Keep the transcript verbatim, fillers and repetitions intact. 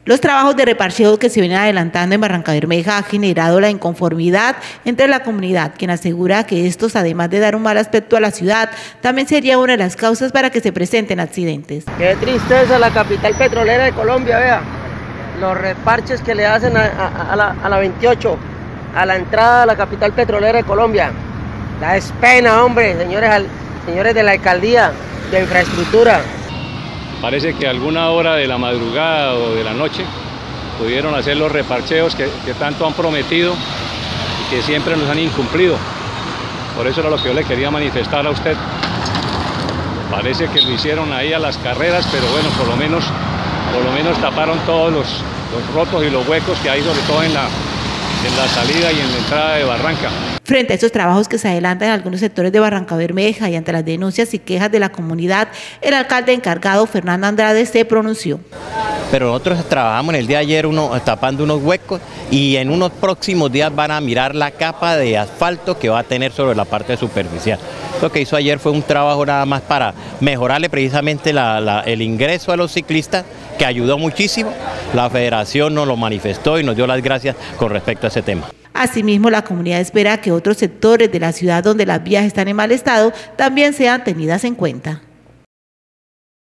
Los trabajos de reparcheo que se vienen adelantando en Barrancabermeja ha generado la inconformidad entre la comunidad, quien asegura que estos, además de dar un mal aspecto a la ciudad, también sería una de las causas para que se presenten accidentes. Qué tristeza la capital petrolera de Colombia, vea, los reparches que le hacen a, a, a, la, a la veintiocho, a la entrada a la capital petrolera de Colombia. Da es pena, hombre, señores, señores de la alcaldía de infraestructura. Parece que a alguna hora de la madrugada o de la noche pudieron hacer los reparcheos que, que tanto han prometido y que siempre nos han incumplido. Por eso era lo que yo le quería manifestar a usted. Parece que lo hicieron ahí a las carreras, pero bueno, por lo menos, por lo menos taparon todos los, los rotos y los huecos que hay, sobre todo en la, en la salida y en la entrada de Barranca. Frente a estos trabajos que se adelantan en algunos sectores de Barrancabermeja y ante las denuncias y quejas de la comunidad, el alcalde encargado, Fernando Andrade, se pronunció. Pero nosotros trabajamos en el día de ayer uno, tapando unos huecos y en unos próximos días van a mirar la capa de asfalto que va a tener sobre la parte superficial. Lo que hizo ayer fue un trabajo nada más para mejorarle precisamente la, la, el ingreso a los ciclistas, que ayudó muchísimo. La federación nos lo manifestó y nos dio las gracias con respecto a ese tema. Asimismo, la comunidad espera que otros sectores de la ciudad donde las vías están en mal estado también sean tenidas en cuenta.